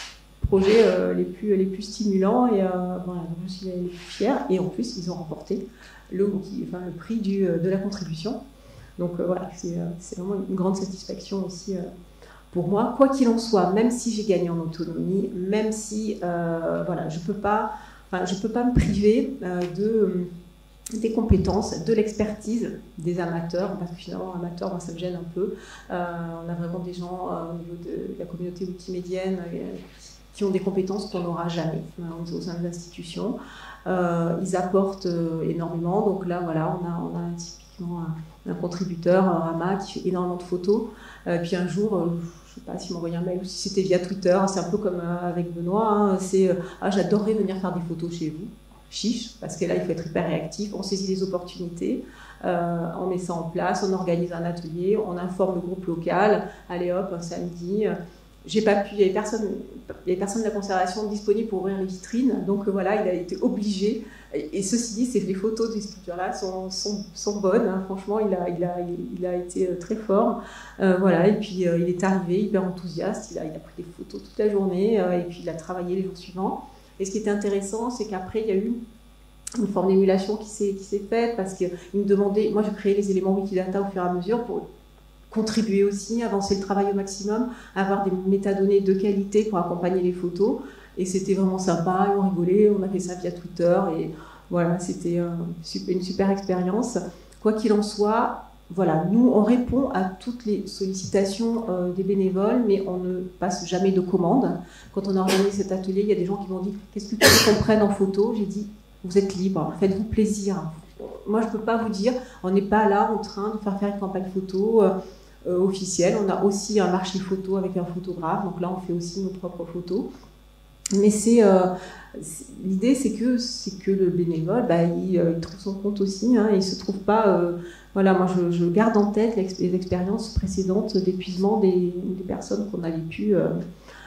projets euh, les, plus, les plus stimulants et euh, voilà, donc je suis les plus fière. Et en plus, ils ont remporté le, enfin, le prix du, de la contribution. Donc euh, voilà, c'est euh, vraiment une grande satisfaction aussi euh, pour moi. Quoi qu'il en soit, même si j'ai gagné en autonomie, même si euh, voilà, je ne peux pas, enfin, je peux pas me priver euh, de, des compétences, de l'expertise des amateurs, parce que finalement, amateurs, moi, ça me gêne un peu. Euh, on a vraiment des gens euh, au niveau de la communauté wikimédienne euh, qui ont des compétences qu'on n'aura jamais euh, au sein des institutions. Euh, ils apportent euh, énormément. Donc là, voilà, on a, on a typiquement un, un contributeur, un Rama, qui fait énormément de photos. Euh, puis un jour, euh, je ne sais pas s'il m'envoyait un mail ou si c'était via Twitter, c'est un peu comme euh, avec Benoît, hein, c'est euh, ah, j'adorerais venir faire des photos chez vous. Chiche, parce que là, il faut être hyper réactif, on saisit les opportunités, euh, on met ça en place, on organise un atelier, on informe le groupe local, allez hop, un samedi, euh, j'ai pas pu, il n'y avait personne, il y avait personne de la conservation disponible pour ouvrir les vitrines, donc euh, voilà, il a été obligé, et, et ceci dit, c'est, les photos de ces sculptures-là sont, sont, sont bonnes, hein, franchement, il a, il, a, il a été euh, très fort, euh, voilà, et puis euh, il est arrivé hyper enthousiaste, il a, il a pris des photos toute la journée, euh, et puis il a travaillé les jours suivants. Et ce qui était intéressant, c'est qu'après, il y a eu une forme d'émulation qui s'est, qui s'est faite, parce qu'il me demandait, moi je créais les éléments Wikidata au fur et à mesure pour contribuer aussi, avancer le travail au maximum, avoir des métadonnées de qualité pour accompagner les photos. Et c'était vraiment sympa, on rigolait, on a fait ça via Twitter, et voilà, c'était euh, une super expérience. Quoi qu'il en soit, voilà, nous, on répond à toutes les sollicitations euh, des bénévoles, mais on ne passe jamais de commandes. Quand on a organisé cet atelier, il y a des gens qui m'ont dit « Qu'est-ce que tu veux qu'on prenne en photo ?» J'ai dit « Vous êtes libre, faites-vous plaisir. » Moi, je ne peux pas vous dire, on n'est pas là en train de faire faire une campagne photo euh, euh, officielle. On a aussi un marché photo avec un photographe, donc là, on fait aussi nos propres photos. Mais c'est, euh, c'est, l'idée, c'est que, c'est que le bénévole, bah, il, euh, il trouve son compte aussi, hein, il ne se trouve pas... Euh, voilà, moi, je, je garde en tête les expériences précédentes d'épuisement des, des personnes qu'on avait pu, euh,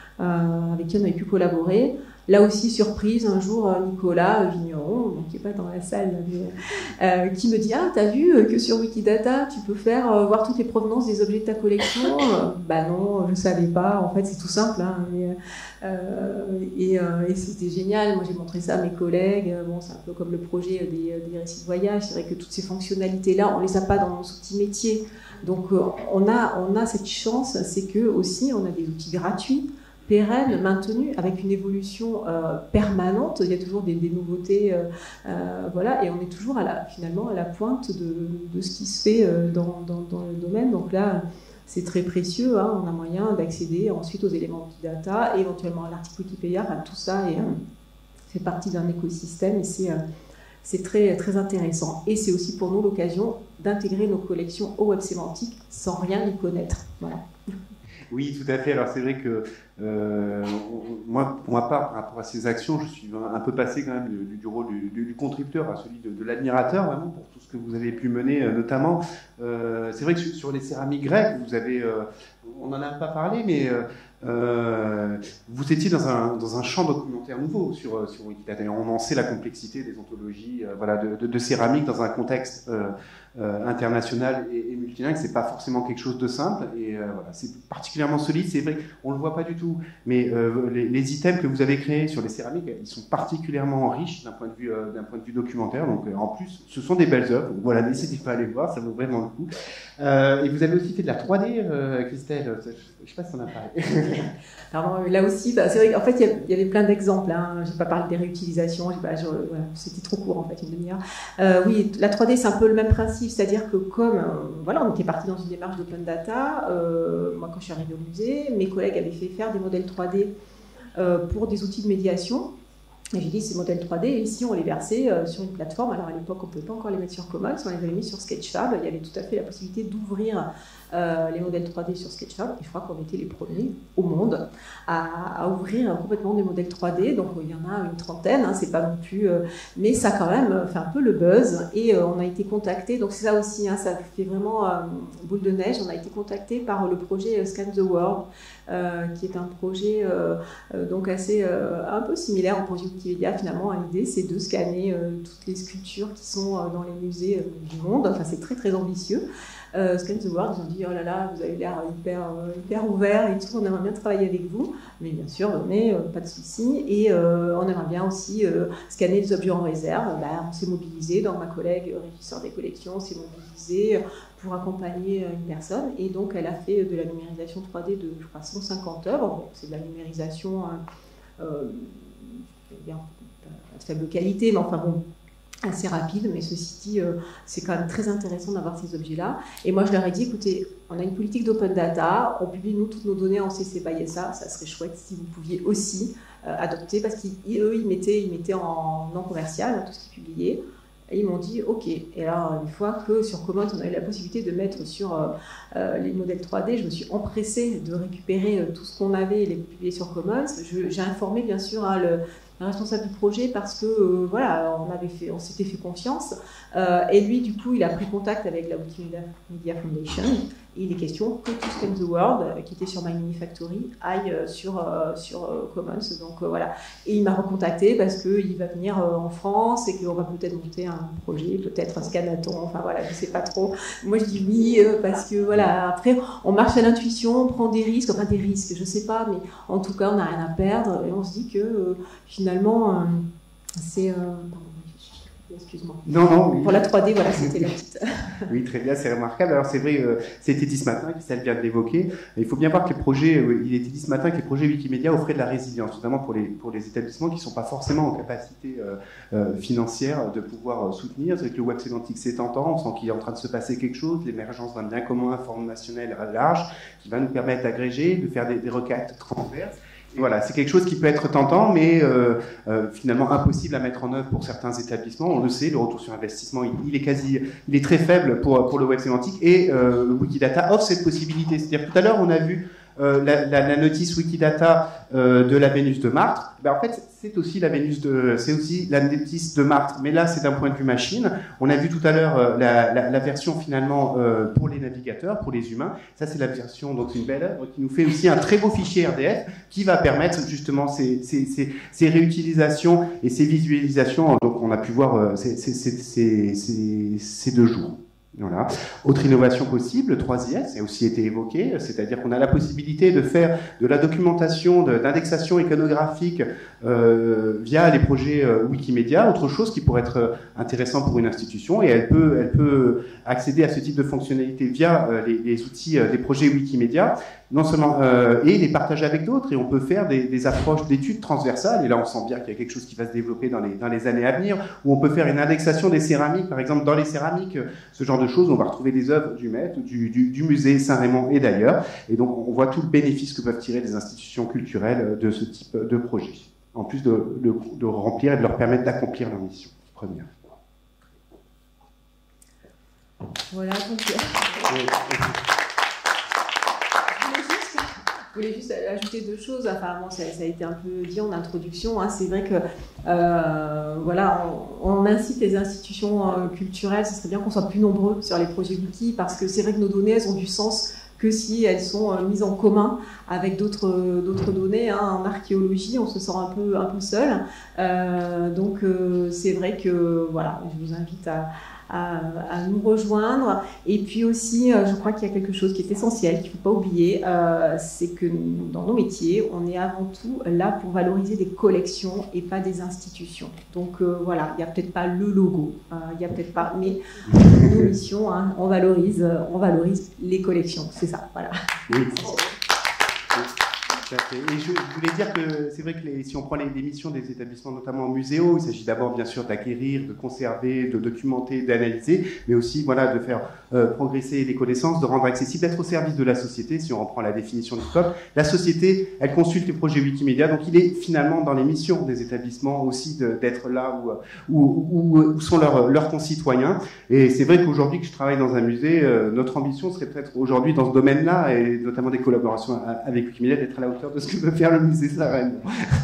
euh, avec qui on avait pu collaborer. Là aussi, surprise, un jour, Nicolas Vigneron, qui n'est pas dans la salle, mais, euh, qui me dit « Ah, t'as vu que sur Wikidata, tu peux faire euh, voir toutes les provenances des objets de ta collection ?» Bah non, je ne savais pas. En fait, c'est tout simple. Hein, mais, euh, et, euh, et c'était génial. Moi, j'ai montré ça à mes collègues. Bon, c'est un peu comme le projet des, des récits de voyage. C'est vrai que toutes ces fonctionnalités-là, on ne les a pas dans nos outils métiers. Donc, euh, on, a, on a cette chance, c'est que aussi, on a des outils gratuits, pérenne, maintenue, avec une évolution euh, permanente. Il y a toujours des, des nouveautés, euh, euh, voilà, et on est toujours à la, finalement à la pointe de, de ce qui se fait euh, dans, dans, dans le domaine. Donc là, c'est très précieux. Hein, on a moyen d'accéder ensuite aux éléments Wikidata, et éventuellement à l'article Wikipédia. Enfin, tout ça est, euh, fait partie d'un écosystème, et c'est, euh, c'est très, très intéressant. Et c'est aussi pour nous l'occasion d'intégrer nos collections au web sémantique sans rien y connaître. Voilà. Oui, tout à fait. Alors c'est vrai que euh, moi, pour ma part, par rapport à ces actions, je suis un peu passé quand même du, du rôle du, du contributeur à celui de, de l'admirateur, vraiment, pour tout ce que vous avez pu mener, euh, notamment. Euh, c'est vrai que sur, sur les céramiques grecques, vous avez, euh, on n'en a pas parlé, mais euh, euh, vous étiez dans un, dans un champ documentaire nouveau sur, sur Wikidata. Et on en sait la complexité des ontologies, euh, voilà, de, de, de céramique dans un contexte euh, euh, international et, et multilingue. C'est pas forcément quelque chose de simple, et euh, voilà, c'est particulièrement solide. C'est vrai qu'on le voit pas du tout, mais euh, les, les items que vous avez créés sur les céramiques, ils sont particulièrement riches d'un point de vue, euh, d'un point de vue documentaire. Donc, euh, en plus, ce sont des belles œuvres. Donc, voilà, n'hésitez pas à les voir, ça vaut vraiment le coup. Euh, et vous avez aussi fait de la trois D, euh, Christelle. Je ne sais pas si on a parlé. Alors, là aussi, bah, c'est vrai qu'en fait, il y, y avait plein d'exemples. Hein. Je n'ai pas parlé des réutilisations. Pas, je, voilà, c'était trop court, en fait, une demi-heure. Euh, oui, la trois D, c'est un peu le même principe. C'est-à-dire que comme, euh, voilà, on était parti dans une démarche d'open data, euh, moi, quand je suis arrivée au musée, mes collègues avaient fait faire des modèles trois D euh, pour des outils de médiation. Et j'ai dit, ces modèles trois D, ici, on les versait euh, sur une plateforme. Alors, à l'époque, on ne pouvait pas encore les mettre sur Commons, on les avait mis sur Sketchfab. Il y avait tout à fait la possibilité d'ouvrir euh, les modèles trois D sur Sketchfab. Et je crois qu'on était les premiers au monde à, à ouvrir complètement des modèles trois D. Donc, il y en a une trentaine, hein, c'est pas non plus... Euh, mais ça, quand même, fait un peu le buzz. Et euh, on a été contacté, donc c'est ça aussi, hein, ça fait vraiment euh, boule de neige. On a été contacté par le projet Scan the World, euh, qui est un projet euh, euh, donc assez, euh, un peu similaire en point de vue Wikimedia, finalement, l'idée, c'est de scanner euh, toutes les sculptures qui sont euh, dans les musées euh, du monde. Enfin, c'est très, très ambitieux. Euh, Scan the World, ils ont dit, oh là là, vous avez l'air hyper, euh, hyper ouvert et tout, on aimerait bien travailler avec vous. Mais bien sûr, venez, euh, pas de souci. Et euh, on aimerait bien aussi euh, scanner les objets en réserve. Bah, on s'est mobilisé, donc ma collègue régisseur des collections s'est mobilisée pour accompagner une personne. Et donc, elle a fait de la numérisation trois D de, je crois, cent cinquante œuvres. Bon, c'est de la numérisation euh, euh, de faible qualité, mais enfin bon, assez rapide, mais ceci dit, euh, c'est quand même très intéressant d'avoir ces objets-là. Et moi, je leur ai dit, écoutez, on a une politique d'open data, on publie, nous, toutes nos données en C C B Y S A, ça serait chouette si vous pouviez aussi euh, adopter, parce qu'eux, ils mettaient, ils mettaient en non commercial tout ce qu'ils publiaient, et ils m'ont dit, OK. Et alors, une fois que sur Commons, on a eu la possibilité de mettre sur euh, euh, les modèles trois D, je me suis empressée de récupérer euh, tout ce qu'on avait et les publier sur Commons. J'ai informé, bien sûr, hein, le le responsable du projet parce que euh, voilà, on avait fait, on s'était fait confiance euh, et lui du coup il a pris contact avec la Wikimedia Media Foundation et il est question que tout Scan the World euh, qui était sur My Mini Factory aille euh, sur euh, sur euh, Commons, donc euh, voilà, et il m'a recontacté parce que il va venir euh, en France et qu'on va peut-être monter un projet, peut-être un scanaton, enfin voilà, je sais pas trop. Moi je dis oui euh, parce que voilà, après on marche à l'intuition, on prend des risques, enfin des risques, je sais pas, mais en tout cas on n'a rien à perdre et on se dit que euh, finalement, euh, c'est... Euh, excuse-moi. Non, non. Oui. Pour la trois D, voilà, c'était la petite... Oui, très bien, c'est remarquable. Alors c'est vrai, euh, c'était dit ce matin, Christelle vient de l'évoquer. Il faut bien voir que les projets, euh, il était dit ce matin que les projets Wikimedia offraient de la résilience, notamment pour les, pour les établissements qui ne sont pas forcément en capacité euh, euh, financière de pouvoir euh, soutenir. C'est que le web sémantique, c'est tentant, on sent qu'il est en train de se passer quelque chose, l'émergence d'un bien commun informationnel large qui va nous permettre d'agréger, de faire des, des requêtes transverses. Voilà, c'est quelque chose qui peut être tentant, mais euh, euh, finalement impossible à mettre en œuvre pour certains établissements. On le sait, le retour sur investissement, il, il est quasi, il est très faible pour pour le web sémantique et euh, Wikidata offre cette possibilité. C'est-à-dire tout à l'heure, on a vu euh, la, la, la notice Wikidata euh, de la Vénus de Martre. Ben, en fait, c'est aussi la Vénus de, c'est aussi la notice de Martre, mais là, c'est d'un point de vue machine. On a vu tout à l'heure euh, la, la, la version finalement euh, pour les navigateurs, pour les humains. Ça, c'est la version, donc une belle œuvre qui nous fait aussi un très beau fichier R D F qui va permettre justement ces, ces, ces, ces réutilisations et ces visualisations. Donc, on a pu voir euh, ces, ces, ces, ces, ces, ces deux jours. Voilà. Autre innovation possible, le troisième, c'est aussi été évoqué, c'est-à-dire qu'on a la possibilité de faire de la documentation, d'indexation iconographique euh, via les projets euh, Wikimedia, autre chose qui pourrait être intéressant pour une institution, et elle peut, elle peut accéder à ce type de fonctionnalité via euh, les, les outils euh, des projets Wikimedia, non seulement euh, et les partager avec d'autres, et on peut faire des, des approches d'études transversales, et là on sent bien qu'il y a quelque chose qui va se développer dans les, dans les années à venir, où on peut faire une indexation des céramiques, par exemple dans les céramiques, ce genre de choses, on va retrouver des œuvres du maître, du, du, du musée Saint-Raymond et d'ailleurs, et donc on voit tout le bénéfice que peuvent tirer les institutions culturelles de ce type de projet, en plus de, de, de remplir et de leur permettre d'accomplir leur mission première. Voilà, donc... Oui. Je voulais juste ajouter deux choses. Enfin, bon, ça, ça a été un peu dit en introduction. Hein. C'est vrai que euh, voilà, on, on incite les institutions euh, culturelles. Ce serait bien qu'on soit plus nombreux sur les projets wiki parce que c'est vrai que nos données, elles ont du sens que si elles sont euh, mises en commun avec d'autres d'autres données. Hein. En archéologie, on se sent un peu un peu seul. Euh, donc euh, c'est vrai que voilà, je vous invite à À, à nous rejoindre. Et puis aussi, euh, je crois qu'il y a quelque chose qui est essentiel, qu'il ne faut pas oublier, euh, c'est que nous, dans nos métiers, on est avant tout là pour valoriser des collections et pas des institutions. Donc euh, voilà, il n'y a peut-être pas le logo, euh, il n'y a peut-être pas, mais nos missions, hein, on valorise, on valorise les collections, c'est ça, voilà. Oui. Et je voulais dire que c'est vrai que les, si on prend les, les missions des établissements, notamment en muséo, il s'agit d'abord bien sûr d'acquérir, de conserver, de documenter, d'analyser, mais aussi voilà, de faire euh, progresser les connaissances, de rendre accessible, d'être au service de la société, si on reprend la définition du scope. La société, elle consulte les projets Wikimedia, donc il est finalement dans les missions des établissements aussi d'être là où, où, où, où sont leurs, leurs concitoyens. Et c'est vrai qu'aujourd'hui que je travaille dans un musée, euh, notre ambition serait peut-être aujourd'hui dans ce domaine-là, et notamment des collaborations avec Wikimedia, d'être là de ce que peut faire le musée Saint-Raymond.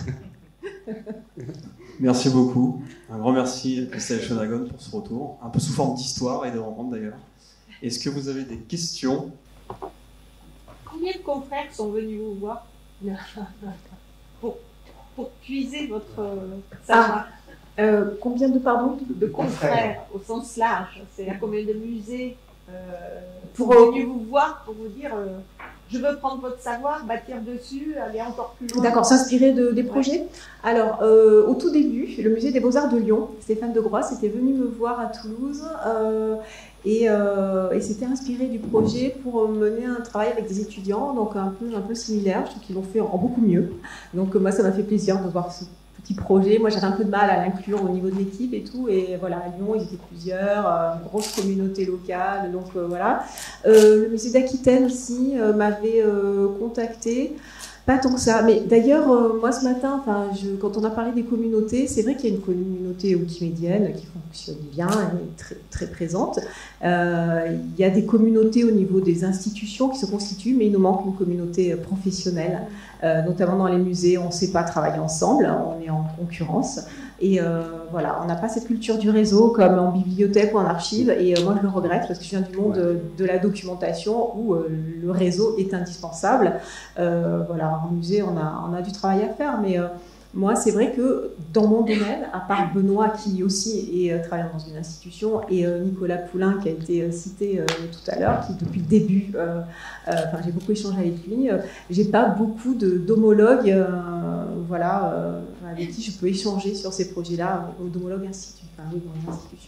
Merci beaucoup. Un grand merci à Christelle Schoenagon pour ce retour, un peu sous forme d'histoire et de rencontre d'ailleurs. Est-ce que vous avez des questions? Combien de confrères sont venus vous voir? Bon, pour puiser votre savoir. Ah, euh, combien de, pardon, de confrères, au sens large. C'est-à-dire combien de musées euh, pour sont venus vous voir pour vous dire euh, je veux prendre votre savoir, bâtir dessus, aller encore plus loin. D'accord, s'inspirer de, des projets. Ouais. Alors, euh, au tout début, le musée des Beaux-Arts de Lyon, Stéphane de Grosse était venu me voir à Toulouse euh, et, euh, et s'était inspiré du projet pour mener un travail avec des étudiants, donc un peu, un peu similaire. Je trouve qu'ils l'ont fait en beaucoup mieux. Donc, moi, ça m'a fait plaisir de voir ce petit projet. Moi, j'avais un peu de mal à l'inclure au niveau de l'équipe et tout. Et voilà, à Lyon, ils étaient plusieurs, euh, une grosse communauté locale. Donc euh, voilà. Euh, le musée d'Aquitaine aussi euh, m'avait euh, contacté. Pas tant que ça. Mais d'ailleurs, euh, moi ce matin, enfin, je, quand on a parlé des communautés, c'est vrai qu'il y a une communauté wikimédienne qui fonctionne bien, elle est très, très présente. Euh, il y a des communautés au niveau des institutions qui se constituent, mais il nous manque une communauté professionnelle, euh, notamment dans les musées. On ne sait pas travailler ensemble, on est en concurrence. Et euh, voilà, on n'a pas cette culture du réseau comme en bibliothèque ou en archive. Et euh, moi, je le regrette parce que je viens du monde de, de la documentation où euh, le réseau est indispensable. Euh, voilà, en musée, on a, on a du travail à faire. Mais euh, moi, c'est vrai que dans mon domaine, à part Benoît qui aussi est euh, travaillant dans une institution et euh, Nicolas Poulain qui a été euh, cité euh, tout à l'heure, qui depuis le début, euh, euh, enfin, j'ai beaucoup échangé avec lui. Euh, j'ai pas beaucoup de, d'homologues, euh, voilà. Euh, avec qui je peux échanger sur ces projets-là, au d'homologue institut, enfin oui, dans une institution.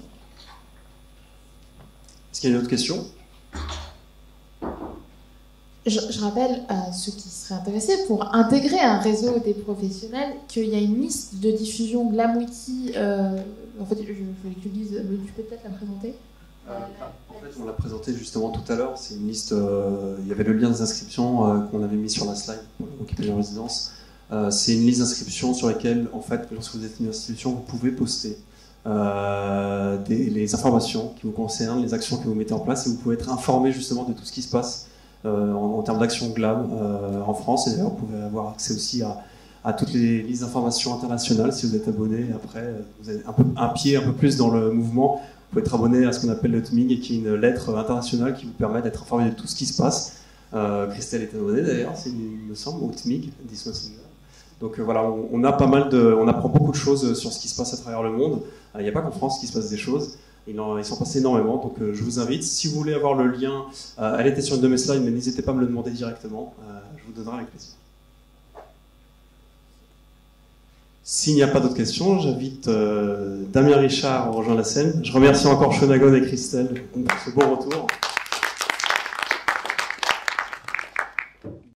Est-ce qu'il y a une autre question ? je, je rappelle à ceux qui seraient intéressés, pour intégrer un réseau des professionnels, qu'il y a une liste de diffusion GlamWiki. Euh, en fait, je voulais que tu lises, tu peux peut-être la présenter ? Euh, en fait, on l'a présenté justement tout à l'heure. C'est une liste. Euh, il y avait le lien des inscriptions euh, qu'on avait mis sur la slide pour le Wikipédia en résidence. Euh, c'est une liste d'inscriptions sur laquelle, en fait, lorsque vous êtes une institution, vous pouvez poster euh, des, les informations qui vous concernent, les actions que vous mettez en place, et vous pouvez être informé justement de tout ce qui se passe euh, en, en termes d'action Glam euh, en France. Et d'ailleurs, vous pouvez avoir accès aussi à, à toutes les listes d'informations internationales si vous êtes abonné. Après, vous avez un, peu, un pied un peu plus dans le mouvement. Vous pouvez être abonné à ce qu'on appelle le T M I G, qui est une lettre internationale qui vous permet d'être informé de tout ce qui se passe. Euh, Christelle est abonnée d'ailleurs, il me semble, au T M I G, This Messenger. Donc euh, voilà, on, on a pas mal de, on apprend beaucoup de choses sur ce qui se passe à travers le monde. Il euh, n'y a pas qu'en France qu'il se passe des choses. Ils, en, ils sont passés énormément, donc euh, je vous invite. Si vous voulez avoir le lien, euh, elle était sur une de mes slides, mais n'hésitez pas à me le demander directement. Euh, je vous donnerai avec plaisir. S'il n'y a pas d'autres questions, j'invite euh, Damien Richard à rejoindre la scène. Je remercie encore Shonagon et Christelle pour ce beau retour.